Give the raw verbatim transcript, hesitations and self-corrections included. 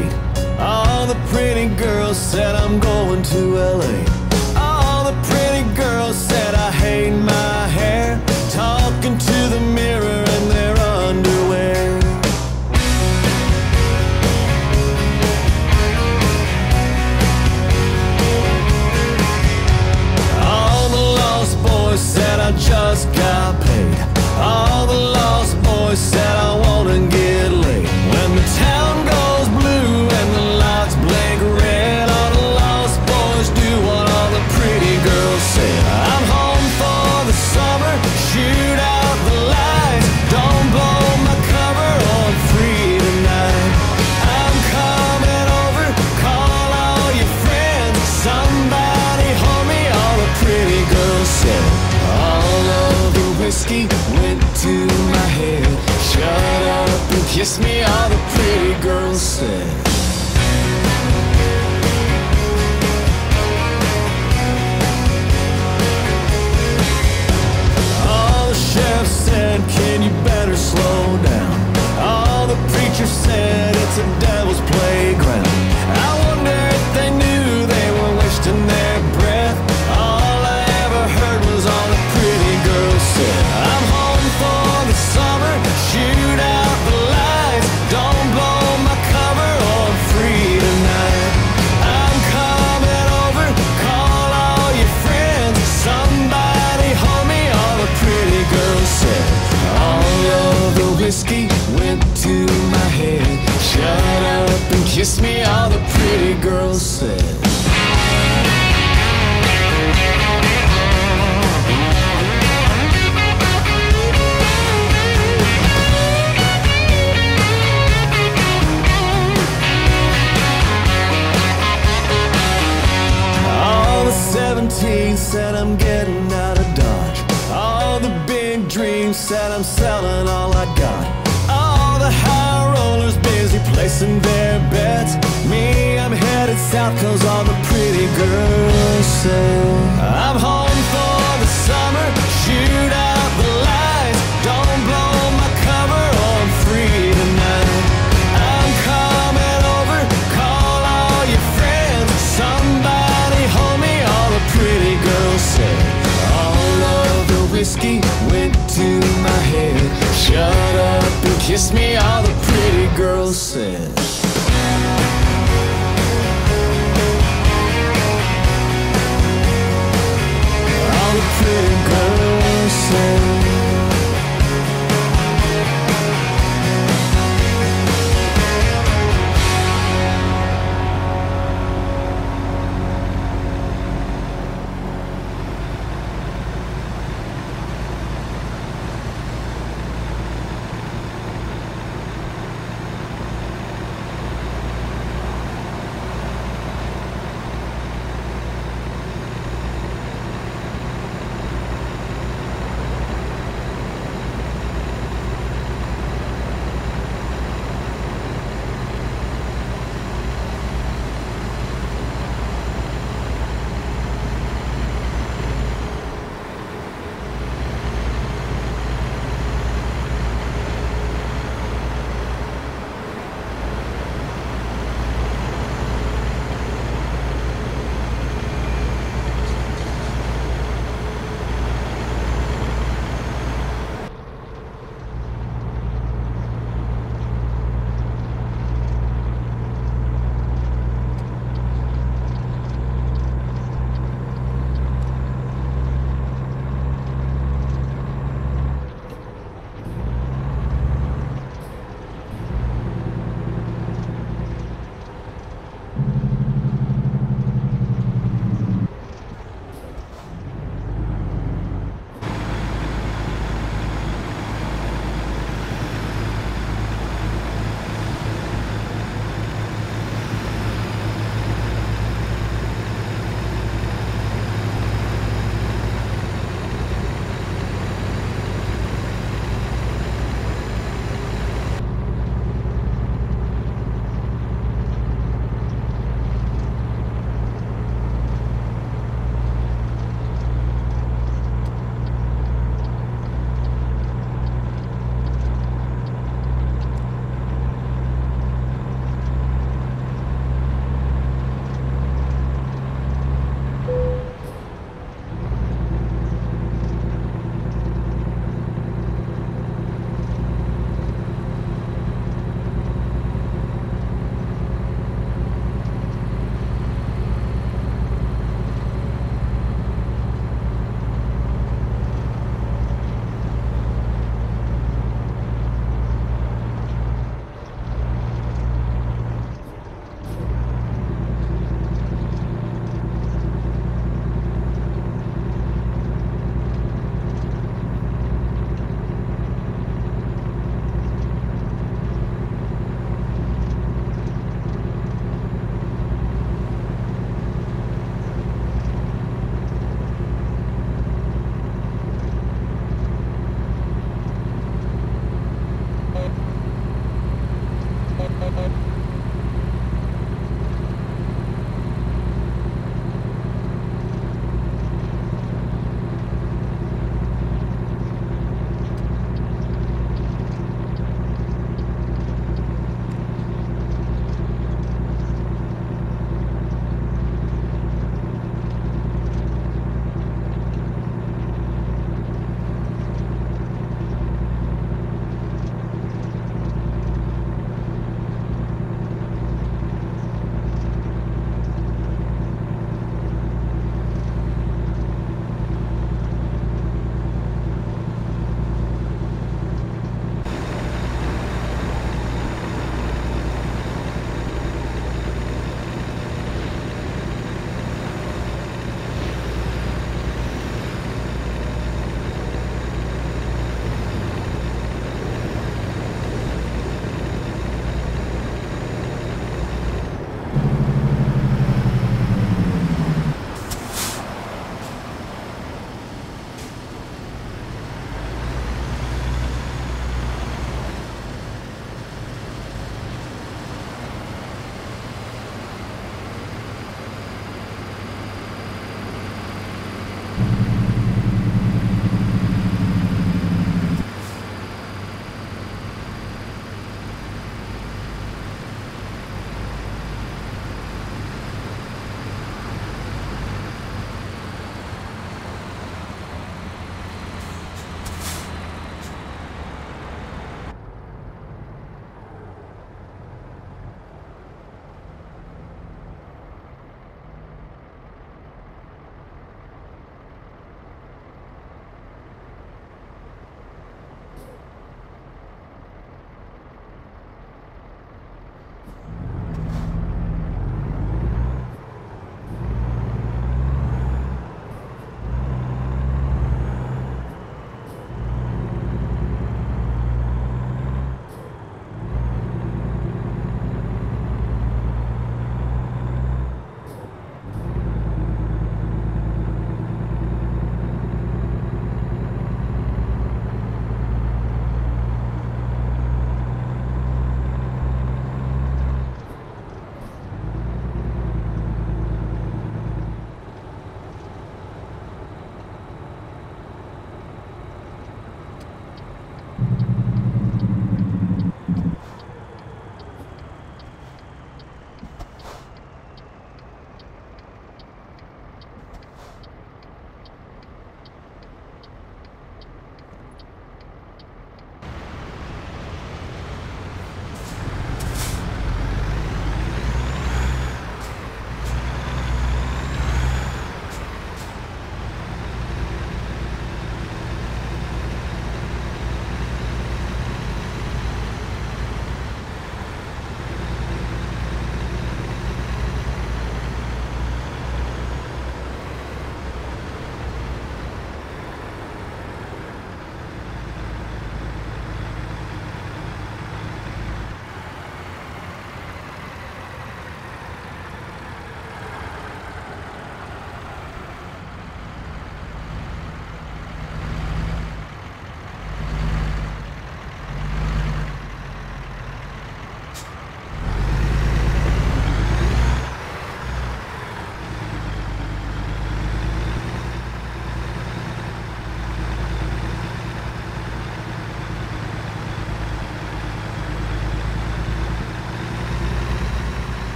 street. All the pretty girls said I'm going to L A. All the pretty girls said I hate my hair, talking to the mirror in their underwear. All the lost boys said I just got paid. All the lost boys said I wanna get laid. When the town goes blue and the lights blink red, all the lost boys do what all the pretty girls say. I'm home for the summer, shoot out the lights, don't blow my cover, I'm free tonight. I'm coming over, call all your friends, somebody hold me, all the pretty girls said. All of the whiskey went to my head, shut up and kiss me, all the pretty girls said. All the sheriff said, can you better slow down? All the preachers said, it's a devil's playground. I wonder if they knew they were wasting their breath. All I ever heard was all the pretty girls said. I'm home for the summer, shoot out the lights, don't blow my cover, I'm free tonight. I'm coming over, call all your friends, somebody hold me, all the pretty girls said. All of the whiskey went to my head, shut up and kiss me, all the pretty girls said. seventeen said I'm getting out of Dodge. All the big dreams said I'm selling all I got. All the high rollers busy placing their bets. Me, I'm headed south cause all the pretty girls say